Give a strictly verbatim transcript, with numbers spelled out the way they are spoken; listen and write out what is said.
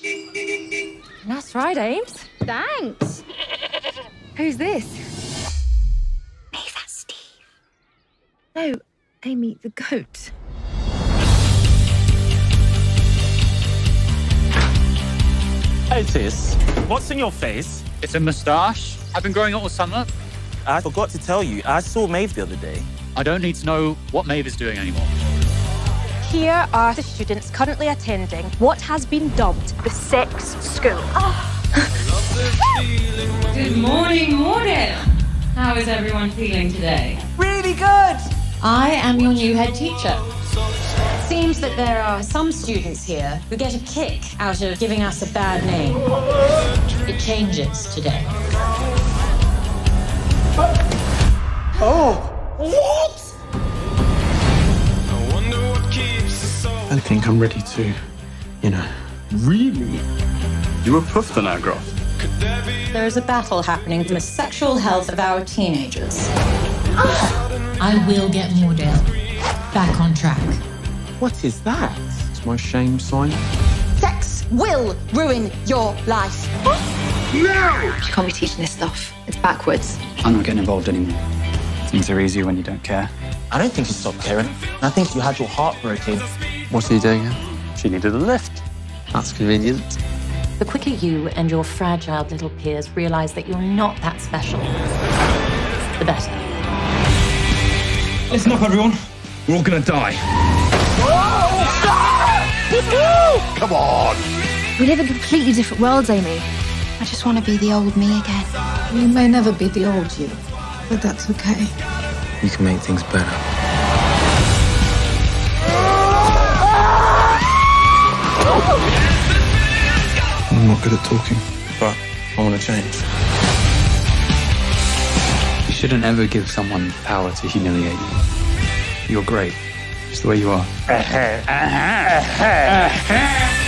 That's right, Ames. Thanks. Who's this? Hey, that's Steve. No, Amy the goat. Hey, sis. What's in your face? It's a moustache. I've been growing it all summer. I forgot to tell you, I saw Maeve the other day. I don't need to know what Maeve is doing anymore. Here are the students currently attending what has been dubbed the sex school. Good morning, morning. How is everyone feeling today? Really good! I am your new head teacher. Seems that there are some students here who get a kick out of giving us a bad name. It changes today. Oh! What? I think I'm ready to, you know. Really? You were puffed on our graph. There is a battle happening for the sexual health of our teenagers. I will get Moordale back on track. What is that? It's my shame sign. Sex will ruin your life. No! You can't be teaching this stuff. It's backwards. I'm not getting involved anymore. Things are easier when you don't care. I don't think you stopped caring. I think you had your heart broken. What are you doing here? She needed a lift. That's convenient. The quicker you and your fragile little peers realize that you're not that special, the better. Listen up, everyone. We're all gonna die. Come on! We live in completely different worlds, Amy. I just want to be the old me again. You may never be the old you, but that's okay. You can make things better. I'm not good at talking, but I want to change. You shouldn't ever give someone power to humiliate you. You're great, just the way you are.